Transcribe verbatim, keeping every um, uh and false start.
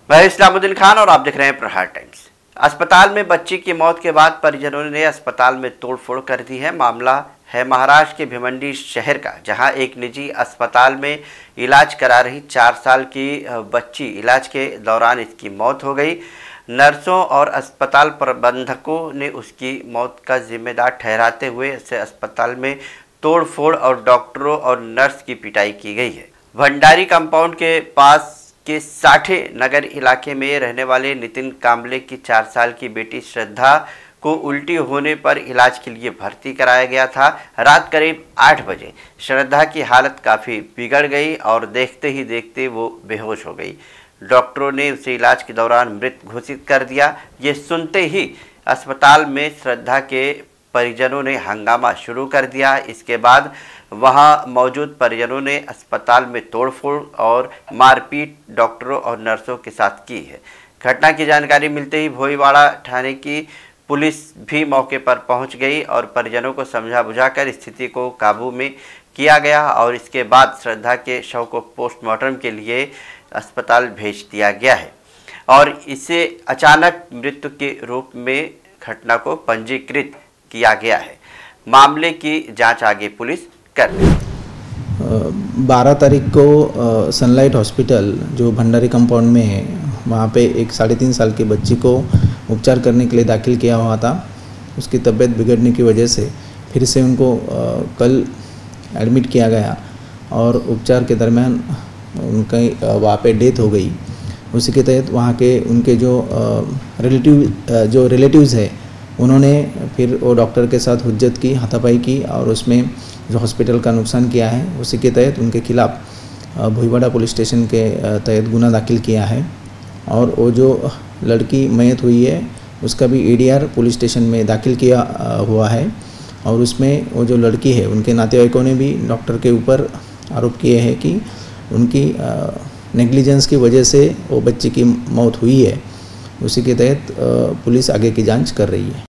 मैं इस्लामुद्दीन खान और आप देख रहे हैं प्रहार टाइम्स। अस्पताल में बच्ची की मौत के बाद परिजनों ने अस्पताल में तोड़फोड़ कर दी है। मामला है महाराष्ट्र के भिवंडी शहर का, जहां एक निजी अस्पताल में इलाज करा रही चार साल की बच्ची इलाज के दौरान इसकी मौत हो गई। नर्सों और अस्पताल प्रबंधकों ने उसकी मौत का जिम्मेदार ठहराते हुए इसे अस्पताल में तोड़फोड़ और डॉक्टरों और नर्स की पिटाई की गई है। भंडारी कंपाउंड के पास के साठे नगर इलाके में रहने वाले नितिन कांबले की चार साल की बेटी श्रद्धा को उल्टी होने पर इलाज के लिए भर्ती कराया गया था। रात करीब आठ बजे श्रद्धा की हालत काफ़ी बिगड़ गई और देखते ही देखते वो बेहोश हो गई। डॉक्टरों ने उसे इलाज के दौरान मृत घोषित कर दिया। ये सुनते ही अस्पताल में श्रद्धा के परिजनों ने हंगामा शुरू कर दिया। इसके बाद वहां मौजूद परिजनों ने अस्पताल में तोड़फोड़ और मारपीट डॉक्टरों और नर्सों के साथ की है। घटना की जानकारी मिलते ही भोईवाड़ा थाने की पुलिस भी मौके पर पहुंच गई और परिजनों को समझा बुझाकर स्थिति को काबू में किया गया और इसके बाद श्रद्धा के शव को पोस्टमार्टम के लिए अस्पताल भेज दिया गया है और इसे अचानक मृत्यु के रूप में घटना को पंजीकृत किया गया है। मामले की जांच आगे पुलिस कर रही है। बारह तारीख को सनलाइट हॉस्पिटल जो भंडारी कंपाउंड में है, वहाँ पे एक साढ़े तीन साल की बच्ची को उपचार करने के लिए दाखिल किया हुआ था। उसकी तबीयत बिगड़ने की वजह से फिर से उनको कल एडमिट किया गया और उपचार के दरमियान उनकी वहाँ पे डेथ हो गई। उसी के तहत वहाँ के उनके जो रिलेटिव जो रिलेटिव्स है, उन्होंने फिर वो डॉक्टर के साथ हुज्जत की, हाथापाई की और उसमें जो हॉस्पिटल का नुकसान किया है, उसी के तहत उनके खिलाफ भोईवाड़ा पुलिस स्टेशन के तहत गुना दाखिल किया है। और वो जो लड़की मयत हुई है उसका भी एडीआर पुलिस स्टेशन में दाखिल किया हुआ है और उसमें वो जो लड़की है उनके नातेवाइकों ने भी डॉक्टर के ऊपर आरोप किए हैं कि उनकी नेग्लिजेंस की वजह से वो बच्ची की मौत हुई है। उसी के तहत पुलिस आगे की जांच कर रही है।